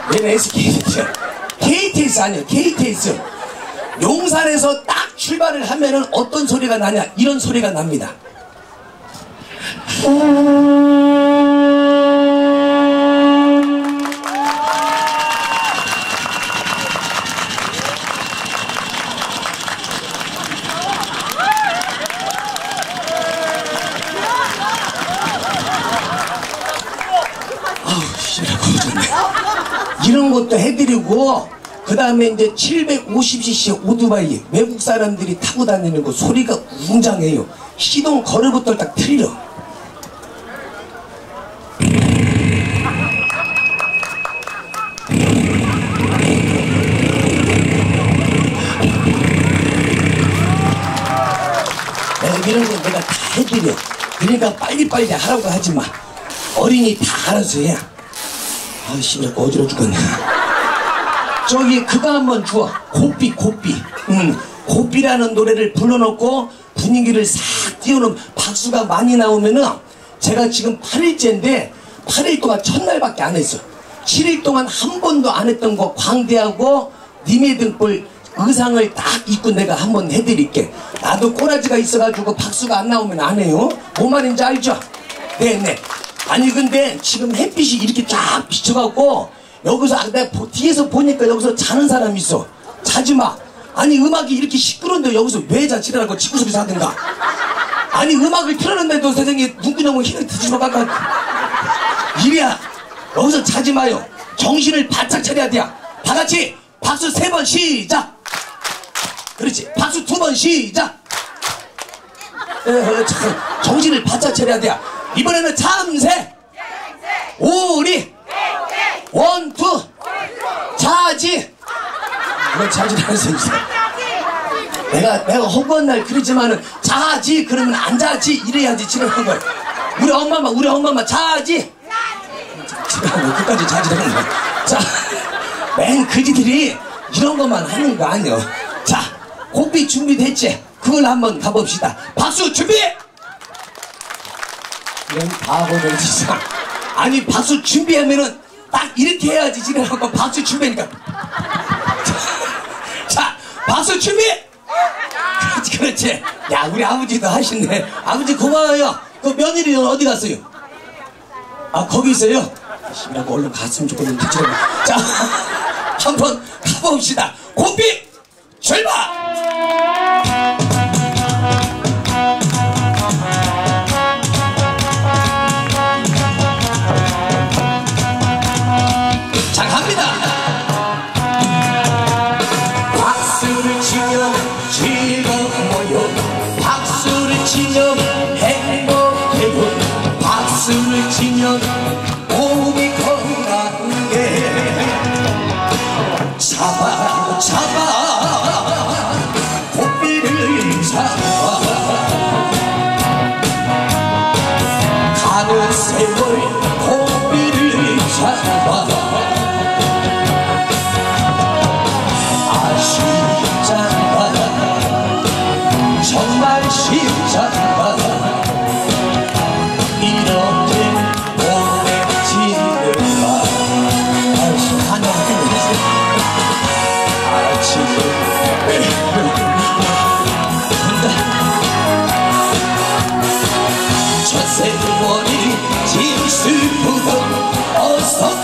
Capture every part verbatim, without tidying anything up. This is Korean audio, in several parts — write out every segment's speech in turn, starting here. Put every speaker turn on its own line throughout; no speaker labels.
얘는 에스케이티야. 케이티엑스 아니야. 케이티엑스. 용산에서 딱 출발을 하면은 어떤 소리가 나냐? 이런 소리가 납니다. 이런 것도 해드리고, 그 다음에 이제 칠백오십 씨씨 오토바이 외국 사람들이 타고 다니는 거 소리가 웅장해요. 시동 걸을 것도 딱 틀려. 이런 거 내가 다 해드려. 그러니까 빨리빨리 하라고 하지 마. 어린이 다 알아서 해. 아, 씨발, 어지러 죽겠네. 저기, 그거 한번 주워. 고삐, 고삐. 음, 고삐라는 노래를 불러놓고 분위기를 싹 띄워놓으면 박수가 많이 나오면은, 제가 지금 팔 일째인데, 팔 일 동안 첫날밖에 안 했어. 칠 일 동안 한 번도 안 했던 거 광대하고, 님의 등불 의상을 딱 입고 내가 한번 해드릴게. 나도 꼬라지가 있어가지고 박수가 안 나오면 안 해요. 뭔 말인지 알죠? 네네. 아니 근데 지금 햇빛이 이렇게 쫙 비쳐갖고 여기서 아, 내가 보, 뒤에서 보니까 여기서 자는 사람이 있어. 자지마. 아니 음악이 이렇게 시끄러운데 여기서 왜 자지라고 치구소리서 하든가. 아니 음악을 틀어놓는데도 세상에 눈구녕을 힘을 뒤집어가까 이리야. 여기서 자지마요. 정신을 바짝 차려야 돼. 다같이 박수 세 번 시작. 그렇지. 박수 두 번 시작. 에, 에, 참, 정신을 바짝 차려야 돼. 이번에는 참새, 오리, 원투, 자지. 이건 자지라는 소리지. 내가 내가 허구한 날 그러지만은 자지 그러면 안 자지 이래야지 지랄한 거야. 우리 엄마만 우리 엄마만 자지. 지랄한 거 끝까지 자지라는 거야. 자, 맨 그지들이 이런 것만 하는 거 아니야. 자, 고삐 준비됐지? 그걸 한번 가봅시다. 박수 준비! 이런 바보들 진짜. 아니 박수 준비하면은 딱 이렇게 해야지 지랄하고 박수 준비하니까. 자, 박수 준비! 그렇지 그렇지. 야 우리 아버지도 하시네. 아버지 고마워요. 그 며느리는 어디 갔어요? 아 거기 있어요? 심하고 얼른 갔으면 좋겠는데. 자 한번 가봅시다. 고삐 출발! 자 갑니다. 박수를 치면 즐거워요. 박수를 치면 행복해요. 박수를 치면 몸이 건강해. 잡아 잡아 고삐를 잡아 가는 세월 고삐를 잡아 아쉽잖아 정말 쉽잖아 이렇게 오래 지내라. 아이씨 한영 첫세월이 짐슬프고 어서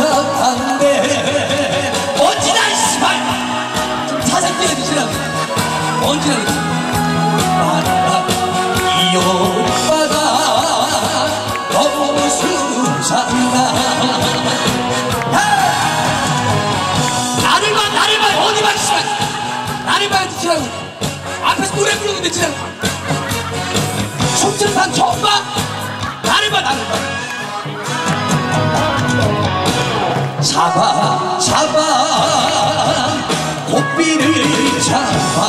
가져간대. 언제나 씨발 좀 사상 띄워주시라고. 언제나 만나 이 오빠가 너무 수상하다. 나를 봐 나를 봐 어디 봐 씨발. 나를 봐야지 지라고. 앞에서 노래 부르는데 지라고. 춤추는 사람 처음 봐. 나를 봐 나를 봐. 잡아 잡아 고삐를 잡아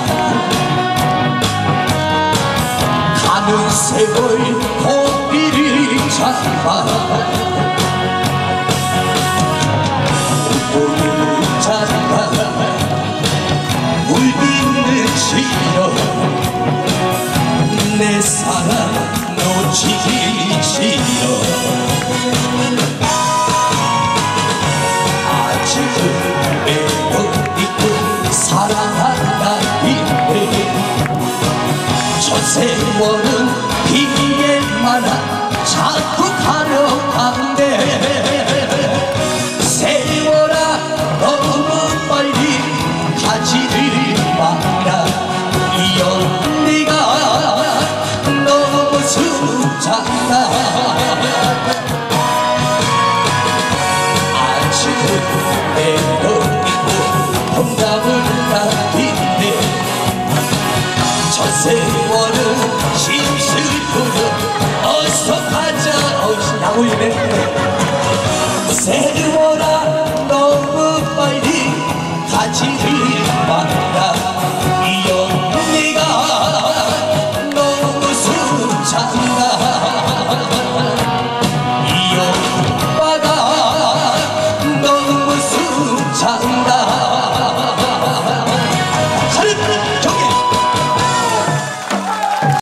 가는 세월 고삐를 잡아 고삐를 잡아 물빛는 싫어 내 사랑 놓치기 싫어. 세월은 비에 많아 자꾸 가려간대. 세월아 너무 빨리 가지를 마라. 이 언니가 너무 숨잖아. 아직은 내놓이고 동감을 남기네. 저 세월은 심슬프고 어서 가자. 어이 야구이네.